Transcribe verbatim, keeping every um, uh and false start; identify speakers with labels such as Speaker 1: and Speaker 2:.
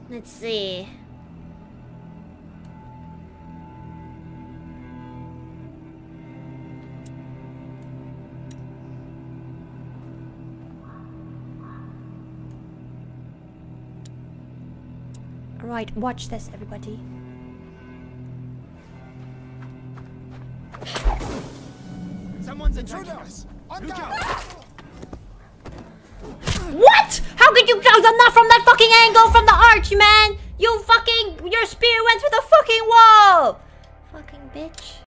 Speaker 1: Let's see. Alright, watch this, everybody.
Speaker 2: Someone's attacking us. Look out!
Speaker 1: What? How could you? I'm not from that fucking angle from the arch, man. You fucking, your spear went through the fucking wall. Fucking bitch.